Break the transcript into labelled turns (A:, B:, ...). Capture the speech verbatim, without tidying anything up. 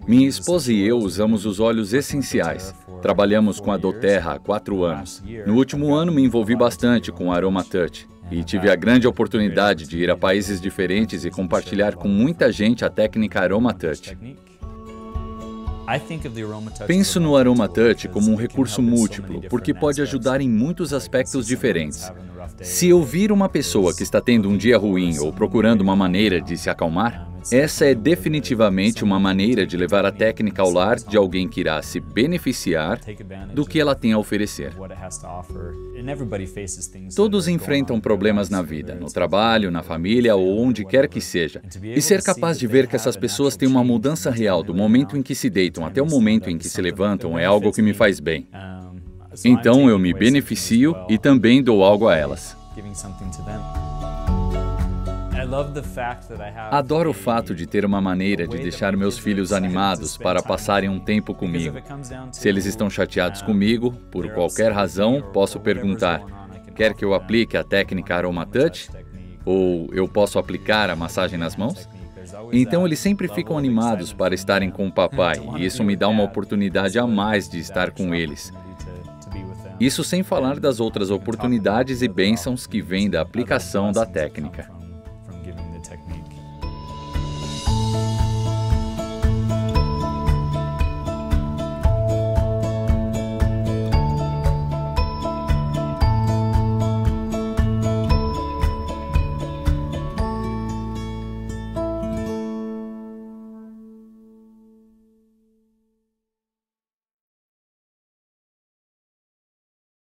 A: Minha esposa e eu usamos os óleos essenciais. Trabalhamos com a doTERRA há quatro anos. No último ano me envolvi bastante com o AromaTouch e tive a grande oportunidade de ir a países diferentes e compartilhar com muita gente a técnica AromaTouch. Penso no AromaTouch como um recurso múltiplo, porque pode ajudar em muitos aspectos diferentes. Se eu vir uma pessoa que está tendo um dia ruim ou procurando uma maneira de se acalmar, essa é definitivamente uma maneira de levar a técnica ao lar de alguém que irá se beneficiar do que ela tem a oferecer. Todos enfrentam problemas na vida, no trabalho, na família ou onde quer que seja. E ser capaz de ver que essas pessoas têm uma mudança real do momento em que se deitam até o momento em que se levantam é algo que me faz bem. Então eu me beneficio e também dou algo a elas. Adoro o fato de ter uma maneira de deixar meus filhos animados para passarem um tempo comigo. Se eles estão chateados comigo, por qualquer razão, posso perguntar: quer que eu aplique a técnica AromaTouch? Ou eu posso aplicar a massagem nas mãos? Então eles sempre ficam animados para estarem com o papai, e isso me dá uma oportunidade a mais de estar com eles. Isso sem falar das outras oportunidades e bênçãos que vêm da aplicação da técnica.